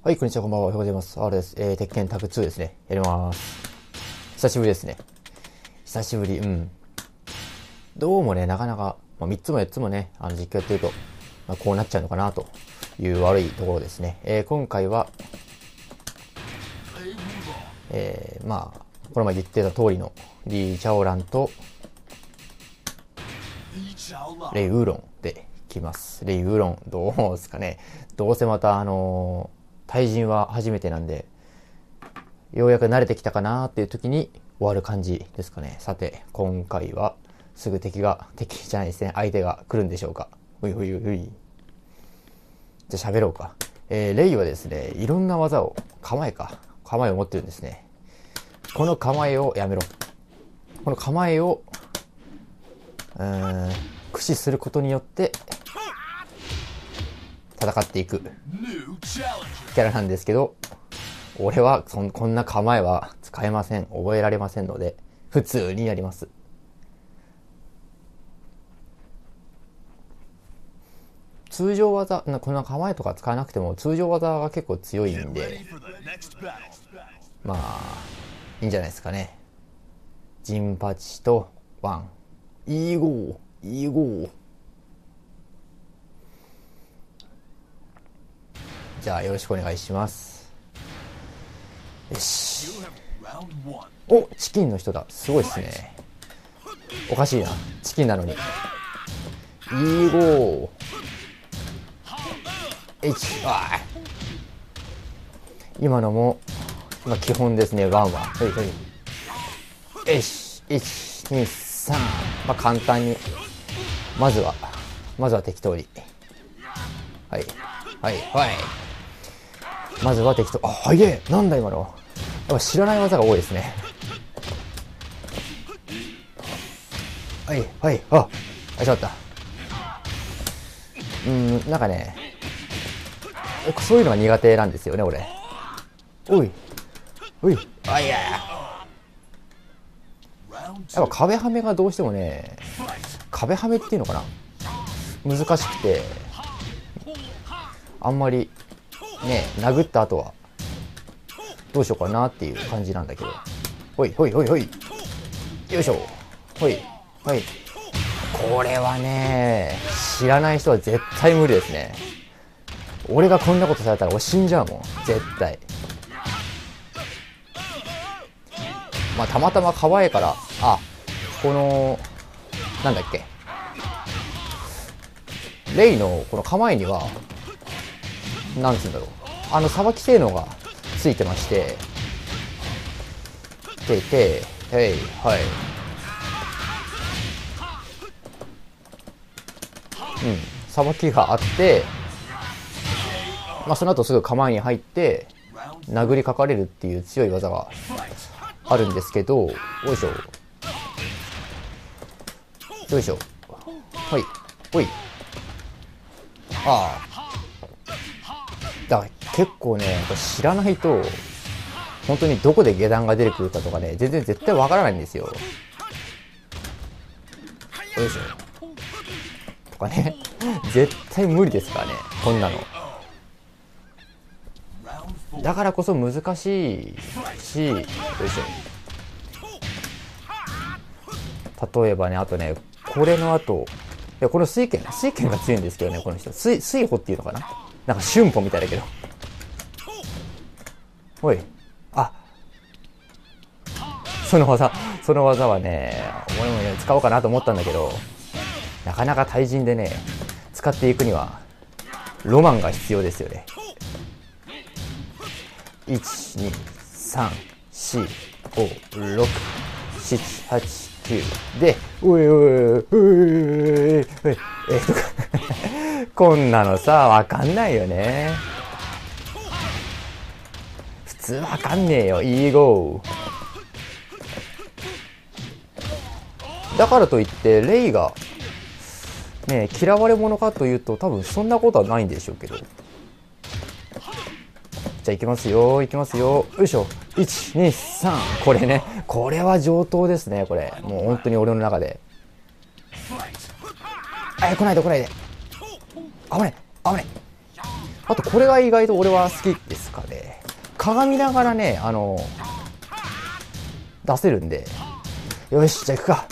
はい、こんにちは、こんばんは。おはようございます。R です。鉄拳タグ2ですね。やります。久しぶりですね。久しぶり、どうもね、なかなか、3つも4つもね、実況やってると、こうなっちゃうのかな、という悪いところですね。今回は、この前言ってた通りの、リー・チャオランと、レイ・ウーロンで来ます。レイ・ウーロン、どうですかね。どうせまた、対人は初めてなんで、ようやく慣れてきたかなーっていう時に終わる感じですかね。さて、今回はすぐ敵じゃないですね。相手が来るんでしょうか。じゃあ喋ろうか。レイはですね、いろんな技を、構えを持ってるんですね。この構えをやめろ。この構えを、駆使することによって、戦っていくキャラなんですけど、俺はこんな構えは使えません。覚えられませんので、普通にやります。通常技、こんな構えとか使わなくても通常技が結構強いんで、いいんじゃないですかね。ジンパチとワン。いいゴー。じゃあよろしくお願いします。よし。お、チキンの人だ。すごいっすね。おかしいな。チキンなのに。いいゴー。今のも、基本ですね。ワンワン。よし。1、2、3。簡単に。まずは適当に。はい。まずは適当。早え。なんだ今の。やっぱ知らない技が多いですね。しまった。なんかね、そういうのが苦手なんですよね、俺。やっぱ壁はめがどうしてもね、壁はめっていうのかな、難しくて、あんまりね、殴った後はどうしようかなっていう感じなんだけど。よいしょ。これはね、知らない人は絶対無理ですね。俺がこんなことされたら俺死んじゃうもん、絶対。たまたま構えから、このなんだっけ、レイのこの構えにはなんつうんだろう、さばき性能がついてまして、さばきがあって、その後すぐ構えに入って殴りかかれるっていう強い技があるんですけど、よいしょ。だから結構ね、知らないと本当にどこで下段が出てくるかとかね、全然絶対わからないんですよ。よいしょとかね、絶対無理ですからね、こんなの。だからこそ難しいし、よいしょ。例えばね、あとね、これの後、この水拳が強いんですけどね、この人。水穂っていうのかな、なんか春歩みたいだけど。その技はね、俺もね、使おうかなと思ったんだけど、なかなか対人でね、使っていくには、ロマンが必要ですよね。1、2、3、4、5、6、7、8、9で、こんなのさ、わかんないよね。普通わかんねえよ。いいゴー。だからといってレイがね、嫌われ者かというと多分そんなことはないんでしょうけど。じゃあ行きますよ。よいしょ。1、2、3。これね、これは上等ですね。これもう本当に俺の中で。来ないで。危ない。 あとこれが意外と俺は好きですかね。鏡ながらね、出せるんで。よし、じゃあ行くか。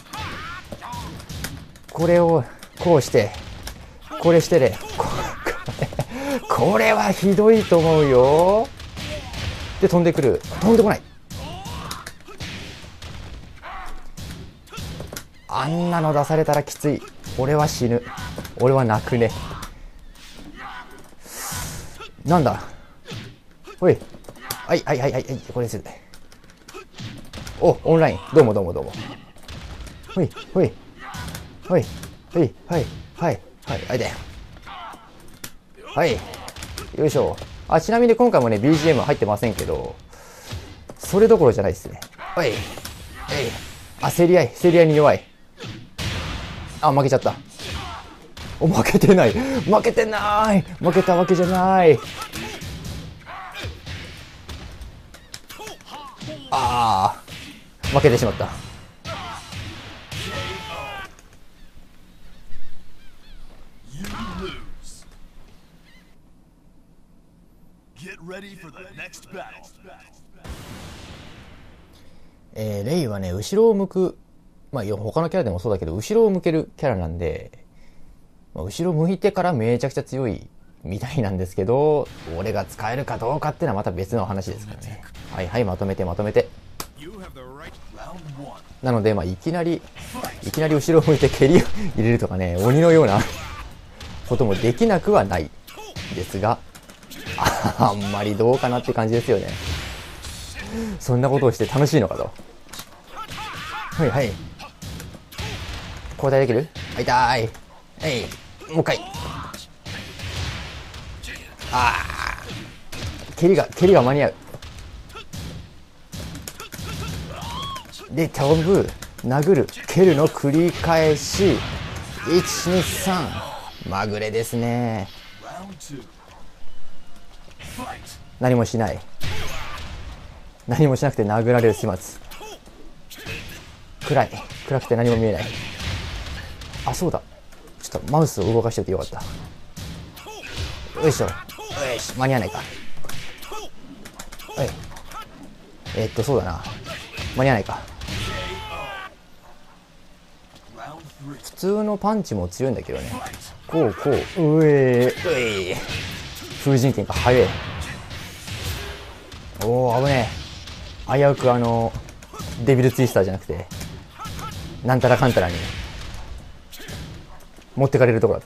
これを、こうして、これしてね。これはひどいと思うよ。で、飛んでくる。飛んでこない。あんなの出されたらきつい。俺は死ぬ。俺は泣くね。なんだ。ほい。はい、はい、はい、はい、これです。お、オンライン。どうもどうもどうも。ほい、ほい。ほい、ほい、はい、はい、はい、はいで。はい。よいしょ。あ、ちなみに今回もね、BGM 入ってませんけど、それどころじゃないですね。はい。はい。あ、競り合いに弱い。あ、負けちゃった。お、負けてない。負けてない。負けたわけじゃない。ああ、負けてしまった。レイはね、後ろを向く、まあ、他のキャラでもそうだけど、後ろを向けるキャラなんで、まあ、後ろ向いてからめちゃくちゃ強いみたいなんですけど、俺が使えるかどうかってのはまた別の話ですからね。はいはい、まとめてまとめて。なので、まあ、いきなり後ろを向いて蹴りを入れるとかね、鬼のようなこともできなくはないですが、あんまりどうかなって感じですよね。そんなことをして楽しいのかと。はいはい。交代できる？あ、痛い。はい。もう一回。ああ。蹴りが間に合う。で、飛ぶ、殴る、蹴るの繰り返し。1、2、3。まぐれですね。何もしない。何もしなくて殴られる始末。暗くて何も見えない。あ、そうだ。ちょっとマウスを動かしておいてよかった。よいしょ。よし、間に合わないか。はい。そうだな。間に合わないか。普通のパンチも強いんだけどね。こう。風神剣が速い。おー、危ねえ。危うくデビルツイスターじゃなくて、なんたらかんたらに持ってかれるところだった。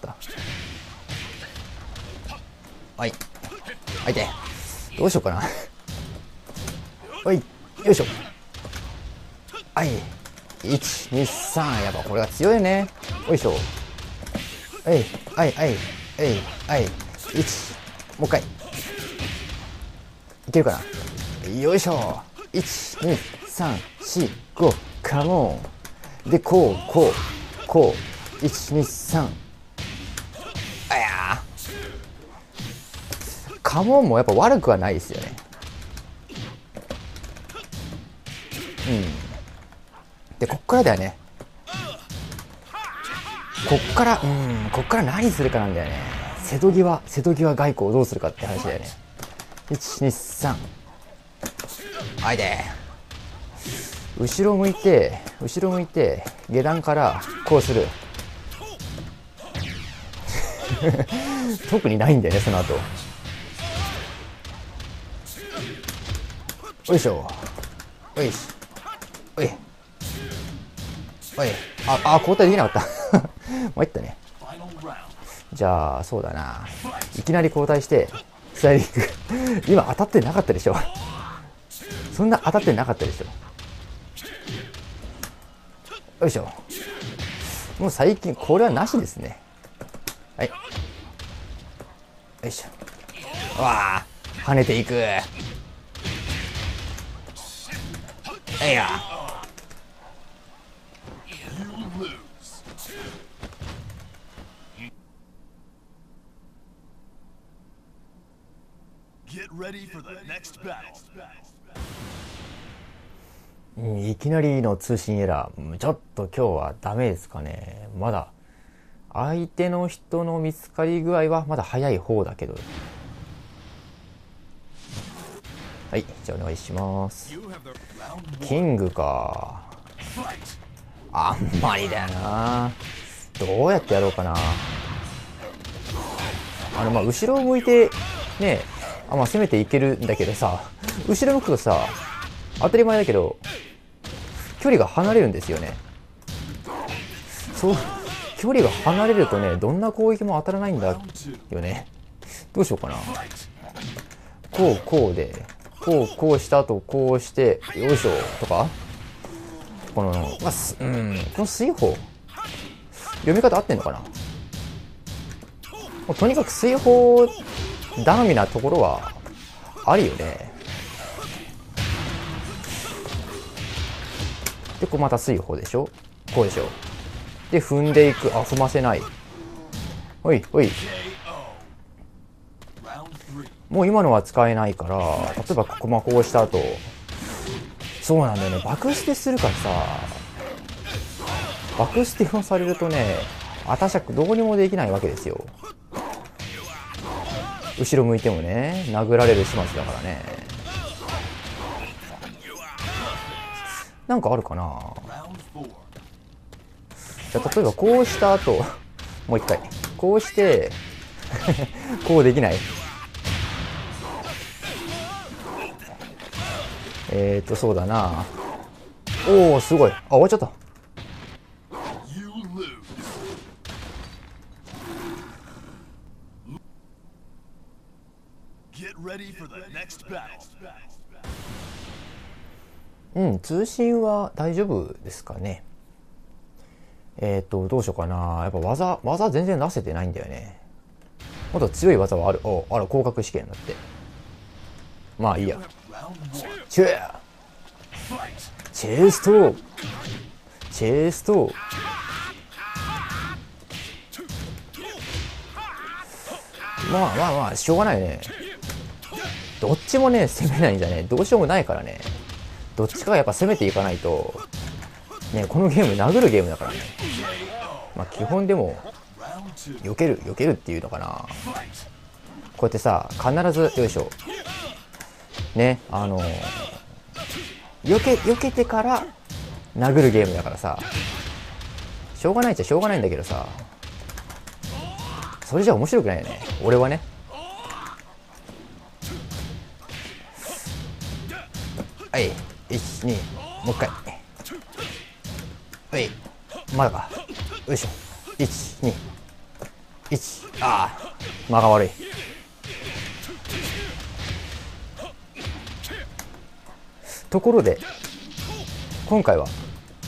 はい。相手。どうしようかな。はい。よいしょ。はい。1、2、3。やっぱこれが強いね。よいしょ。はい。1。もう一回。いけるかな。よいしょ。1、2、3、4、5。カモン。で、こう。1、2、3。あやー。カモンもやっぱ悪くはないですよね。で、こっからだよね。こっから何するかなんだよね。瀬戸際外交をどうするかって話だよね。1、2、3。はいで。後ろ向いて、下段からこうする。特にないんだよね、その後。よいしょ。よいし。おい。交代できなかった。参ったね。じゃあ、そうだな。いきなり交代して、スライディング。今当たってなかったでしょ。そんな当たってなかったでしょ。よいしょ。もう最近、これはなしですね。はい。よいしょ。わあ、跳ねていく。いや。いきなりの通信エラー。ちょっと今日はダメですかね。まだ相手の人の見つかり具合はまだ早い方だけど、 はい、じゃあお願いします。キングか。あんまりだよな。どうやってやろうかな。まあ後ろを向いてね、まあ攻めていけるんだけどさ、後ろ向くとさ、当たり前だけど距離が離れるんですよね。そう距離が離れるとね、どんな攻撃も当たらないんだよね。どうしようかな。こうでこうした後こうしてよいしょとか、このこの水砲読み方合ってんのかな。もうとにかく水砲頼みなところはあるよね。でこうまた水砲でしょ、こうでしょ。で踏んでいく。あ、踏ませない。おいおい、もう今のは使えないから、例えばこうした後、そうなんだよね、爆捨てするからさ、爆捨てをされるとね、私はどうにもできないわけですよ。後ろ向いてもね、殴られる始末だからね。なんかあるかな。じゃあ例えばこうした後もう一回こうしてこうできない。そうだな。おお、すごい。あ、終わっちゃった。通信は大丈夫ですかね。どうしようかな。やっぱ技全然出せてないんだよね。もっと強い技はある。あら、降格試験だって。まあいいや。チェストまあしょうがないよね。どっちもね攻めないんじゃね、どうしようもないからね。どっちかがやっぱ攻めていかないとね、このゲーム殴るゲームだからね。まあ基本でも避けるっていうのかな。こうやってさ、必ずよいしょね、避けてから殴るゲームだからさ、しょうがないっちゃしょうがないんだけどさ、それじゃ面白くないよね、俺はね。はい、1、2、もう一回。はい、まだか。よいしょ。1、2、1。ああ、間が悪い。ところで、今回は、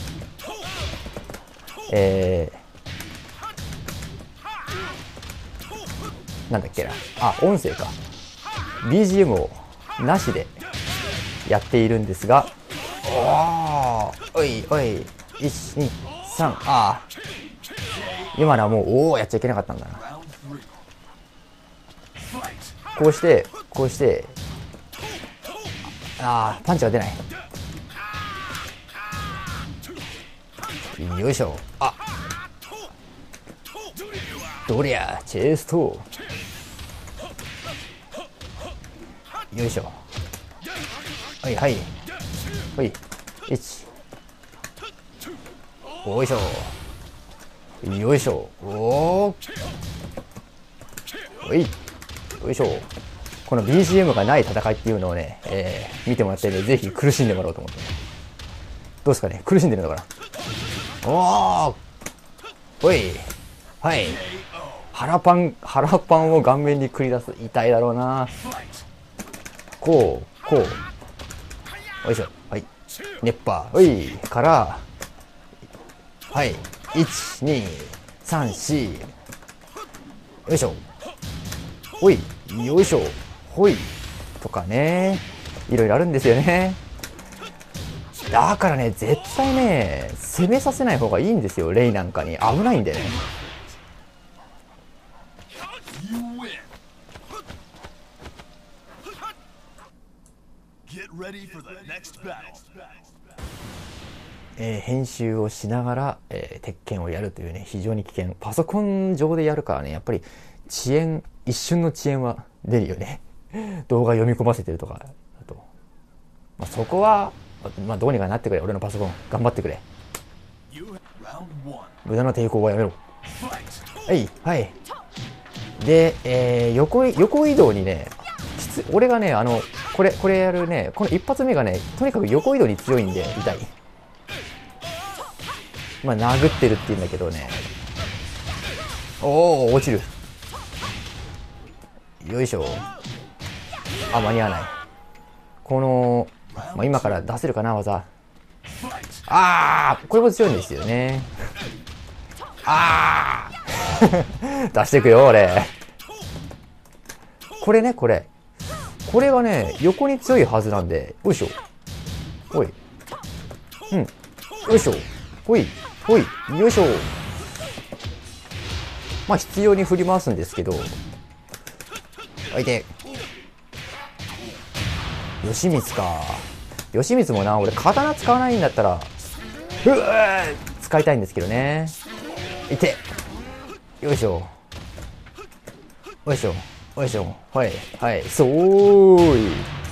なんだっけな。あ、音声か。BGM をなしでやっているんですが、おいおい、1、2、3、ああ。今のはもう、おお、やっちゃいけなかったんだな。こうして、ああ、パンチが出ない。よいしょ。あ、どりゃ、チェスト。よいしょ。はいはい。はい。1。よいしょ。よいしょ。おー。はい。よいしょ。この BGM がない戦いっていうのをね、見てもらってるんで、ぜひ苦しんでもらおうと思って。どうですかね、苦しんでるのかな。おー。おい。はい。腹パンを顔面に繰り出す。痛いだろうな。こう。よいしょ。はい。熱波。おい。から、はい。1、2、3、4。よいしょ。ほい。よいしょ。ほい。とかね。いろいろあるんですよね。だからね、絶対ね、攻めさせない方がいいんですよ。レイなんかに。危ないんでね。編集をしながら、鉄拳をやるというね、非常に危険。パソコン上でやるからね、やっぱり一瞬の遅延は出るよね。動画読み込ませてるとかだと。 まあ、そこは、まあ、どうにかなってくれ。俺のパソコン頑張ってくれ。無駄な抵抗はやめろ。はい、はい。で、横移動にね、俺がね、これやるね、この一発目がね、とにかく横移動に強いんで、痛い。まあ、殴ってるって言うんだけどね。おー、落ちる。よいしょ。あ、間に合わない。この、まあ、今から出せるかな、技。これも強いんですよね。出していくよ、俺。これね、これがね、横に強いはずなんで、よいしょ。ほい。うん。よいしょ。ほい。ほい。よいしょ。まあ、必要に振り回すんですけど。相手。吉光か。吉光もな、俺、刀使わないんだったら、使いたいんですけどね。いて。よいしょ。よいしょ。よいしょ。はい。はい。そーい。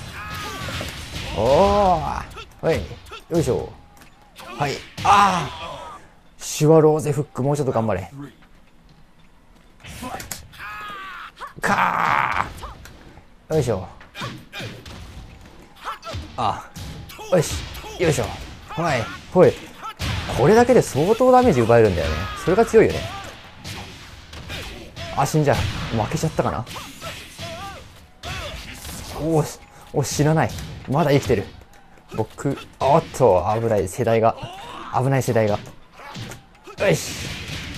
おー。はい。よいしょ。はい。シュワローゼフック、もうちょっと頑張れ。よいしょ。よし。よいしょ。はい。ほい。これだけで相当ダメージ奪えるんだよね。それが強いよね。死んじゃう。負けちゃったかな。死なない。まだ生きてる。僕、おっと、危ない世代が。危ない世代が。よし。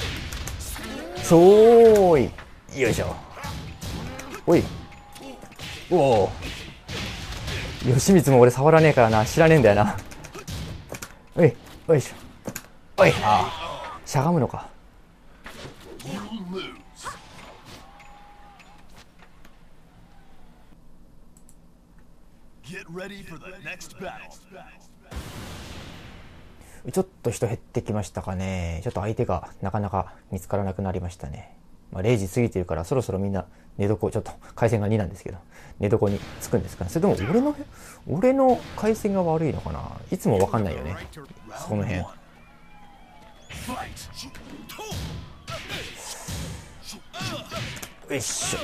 そうい。よいしょ。おい。おお。吉光も俺触らねえからな。知らねえんだよな。おい。よいしょ。おい。しゃがむのか。ちょっと人減ってきましたかね。ちょっと相手がなかなか見つからなくなりましたね。まあ、0時過ぎてるからそろそろみんな寝床、ちょっと回線が2なんですけど、寝床に着くんですかね。それとも俺の回線が悪いのかな。いつもわかんないよね。その辺。よいしょ。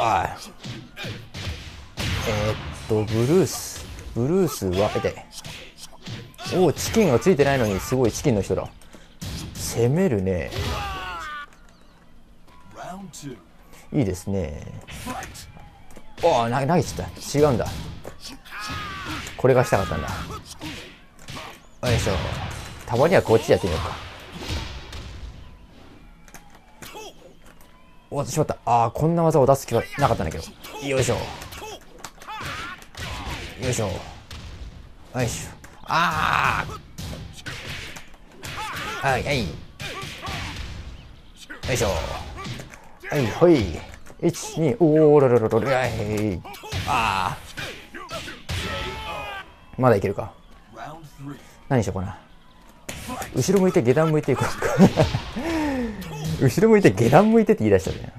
ブルースは、チキンがついてないのにすごいチキンの人だ。攻めるね。いいですね。投げちゃった。違うんだ。これがしたかったんだ。よいしょ。たまにはこっちやってみようか。しまった。こんな技を出す気はなかったんだけど。よいしょ。よいしょ。よいしょ。はい。よいしょ。はい、ほい。1、2、おーろろろろろ、まだいけるか。何しようかな。後ろ向いて下段向いていこうか。後ろ向いて下段向いてって言い出したね。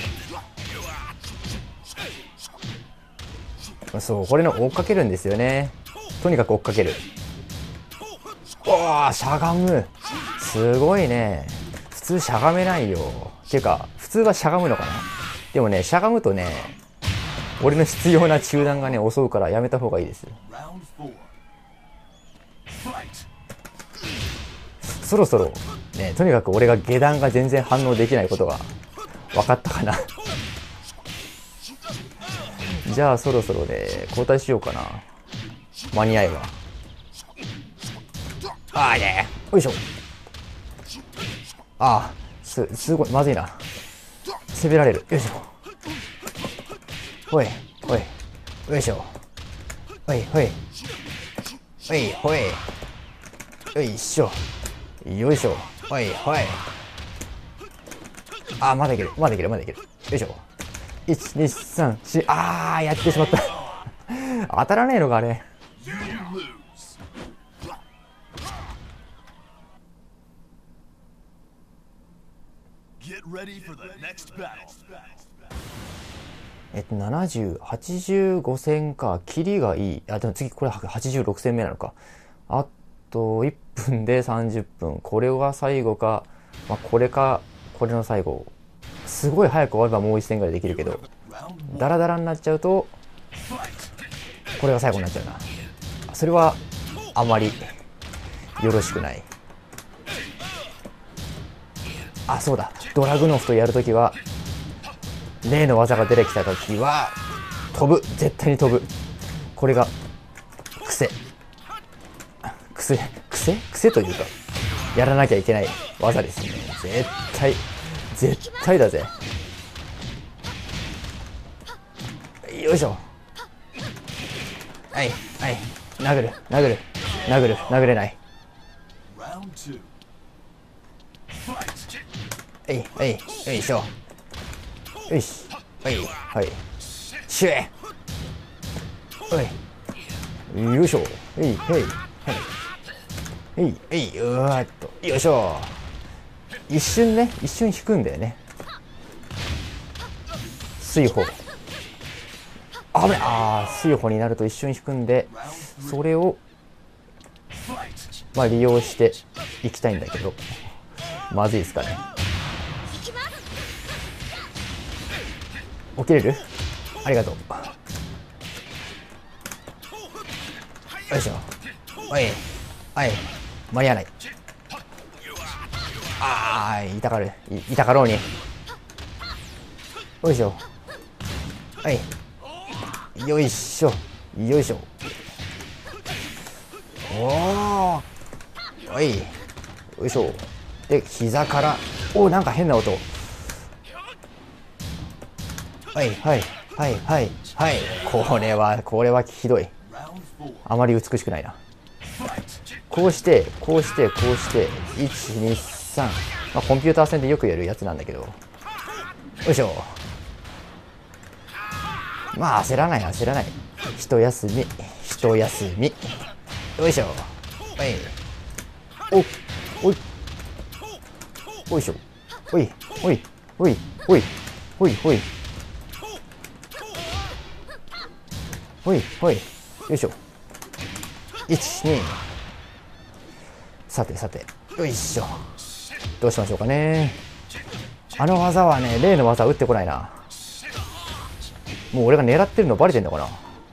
そう、これの追っかけるんですよね。とにかく追っかける。しゃがむ。すごいね。普通しゃがめないよ。っていうか、普通はしゃがむのかな。でもね、しゃがむとね、俺の必要な中断がね、襲うからやめた方がいいです。そろそろ、ね、とにかく俺が下段が全然反応できないことが分かったかな。じゃあそろそろね、交代しようかな。間に合えば。よいしょ。すごい、まずいな。攻められる。よいしょ。ほい、ほい。よいしょ。ほい、ほい。ほい、ほい。よいしょ。よいしょ。ほい、ほい。まだいける。よいしょ。1、2、3、4。やってしまった。当たらねえのか、あれ。 70、85戦か。キリがいい。あ、でも次これ86戦目なのか。あと1分で30分。これが最後か。まあ、これか、これの最後。すごい早く終わればもう1戦ぐらいできるけど、ダラダラになっちゃうと、これが最後になっちゃうな。それは、あまり、よろしくない。あ、そうだ。ドラグノフとやるときは、例の技が出てきたときは、飛ぶ。絶対に飛ぶ。これが、癖というか、やらなきゃいけない技ですね。絶対だぜ。よいしょ。はい、はい。殴れない。はい、はい、よいしょ。よし。はい、はい。シュエはい。よいしょ。はい、はい、はい。はい、はい、うわーっと。よいしょ。一瞬引くんだよね。水泡。あぶね。水泡になると一瞬引くんで、それを、まあ利用していきたいんだけど、まずいですかね。起きれる？ありがとう。よいしょ。はい。はい。間に合わない。痛かろうに。よいしょ。はい。よいしょ。よいしょ。おー。はい。よいしょ。で、膝から、なんか変な音。はい、はい、はい、はい、はい。これはひどい。あまり美しくないな。こうして、1、2、3。まあ、コンピューター戦でよくやるやつなんだけど。よいしょ。まあ、焦らない。一休み。よいしょ。はい。おいしょ。おい。よいしょ。1、2。さて。よいしょ。どうしましょうかね。あの技はね、例の技打ってこないな。もう俺が狙ってるのバレてんのかな。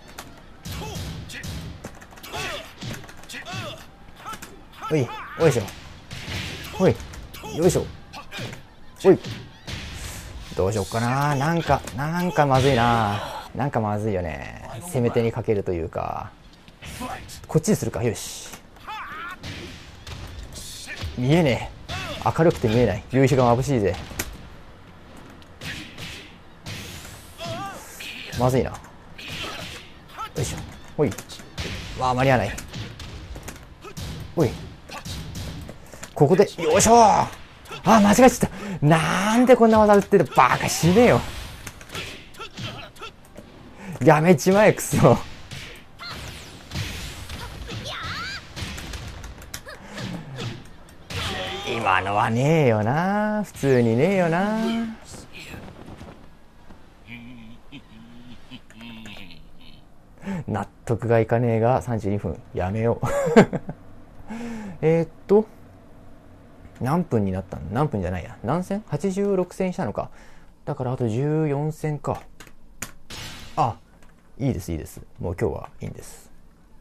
おい、よいしょ。おい、よいしょ。おい。どうしよっかな。なんかまずいな。なんかまずいよね。攻め手にかけるというか。こっちにするか。よし。見えねえ。明るくて見えない。夕日が眩しいぜ。まずいな。よいしょ。ほい。わあ、間に合わない。ほい。ここで、よいしょー。間違えちゃった。なんでこんな技打ってる。バカ死ねえよ。やめちまえ、クソ。今のはねえよな。普通にねえよな。納得がいかねえが32分。やめよう。何分になったの？何分じゃないや。何戦？ 86 戦したのか。だからあと14戦か。いいです。もう今日はいいんです。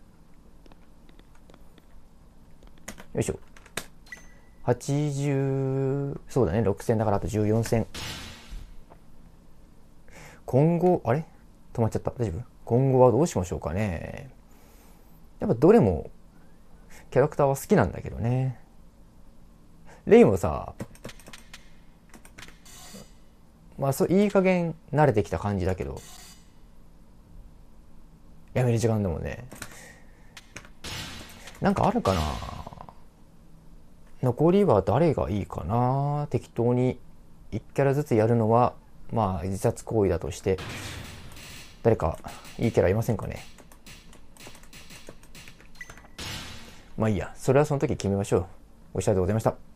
よいしょ。そうだね。6戦だからあと14戦。今後、あれ？止まっちゃった。大丈夫？今後はどうしましょうかね。やっぱどれもキャラクターは好きなんだけどね。レイもさ、まあいい加減慣れてきた感じだけど、やめる時間でもね、なんかあるかな。残りは誰がいいかな。適当に1キャラずつやるのはまあ自殺行為だとして、誰かいいキャラいませんかね。まあいいや、それはその時決めましょう。お疲れ様でございました。